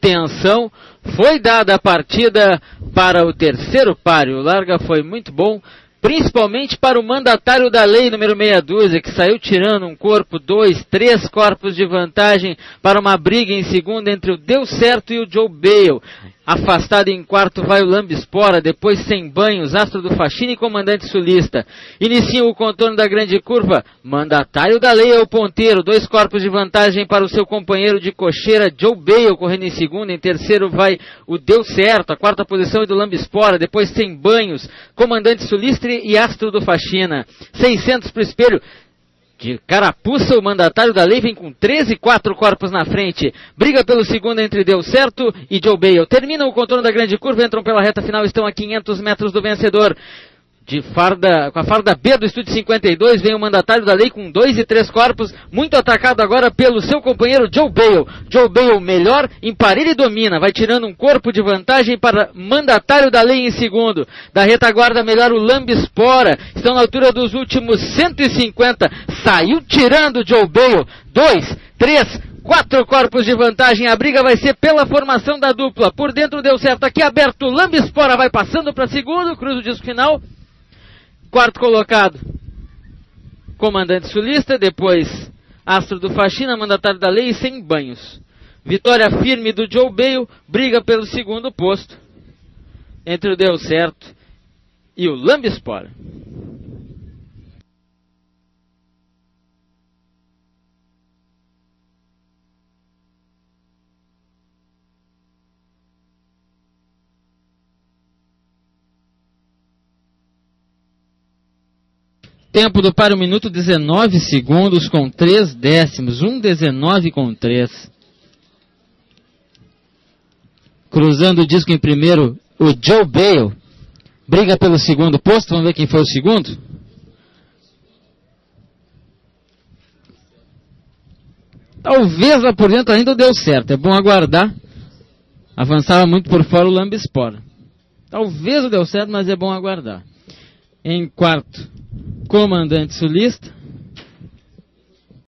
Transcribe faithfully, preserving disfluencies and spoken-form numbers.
atenção, foi dada a partida para o terceiro páreo. O larga foi muito bom, principalmente para o mandatário da lei, número meia dúzia, que saiu tirando um corpo, dois, três corpos de vantagem para uma briga em segunda entre o Deu Certo e o Joe Bale. Afastado em quarto vai o Lambispora, depois Sem Banhos, Astro do Faxina e Comandante Sulista. Iniciam o contorno da grande curva, mandatário da lei é o ponteiro, dois corpos de vantagem para o seu companheiro de cocheira, Joe Bale, correndo em segundo. Em terceiro vai o Deu Certo, a quarta posição é do Lambispora, depois Sem Banhos, Comandante Sulista e Astro do Faxina. seiscentos para o espelho. De carapuça, o mandatário da lei vem com treze, quatro corpos na frente. Briga pelo segundo entre Deu Certo e Joe Bale. Termina o contorno da grande curva, entram pela reta final, estão a quinhentos metros do vencedor. De farda, com a farda B do estúdio cinquenta e dois, vem o mandatário da lei com dois e três corpos, muito atacado agora pelo seu companheiro Joe Bale. Joe Bale melhor, emparelha e domina, vai tirando um corpo de vantagem para mandatário da lei em segundo. Da retaguarda melhor o Lambispora, estão na altura dos últimos cento e cinquenta, saiu tirando Joe Bale, dois, três, quatro corpos de vantagem, a briga vai ser pela formação da dupla. Por dentro Deu Certo, aqui aberto, o Lambispora vai passando para segundo, cruza o disco final. Quarto colocado, Comandante Sulista, depois Astro do Faxina, mandatário da lei e Sem Banhos. Vitória firme do Joe Bale, briga pelo segundo posto entre o Deu Certo e o Lambispora. Tempo do páreo, minuto dezenove segundos com três décimos. um dezenove com três. Cruzando o disco em primeiro, o Joe Bale. Briga pelo segundo posto. Vamos ver quem foi o segundo. Talvez lá por dentro ainda deu certo. É bom aguardar. Avançava muito por fora o Lambispora. Talvez deu certo, mas é bom aguardar. Em quarto, Comandante Sulista.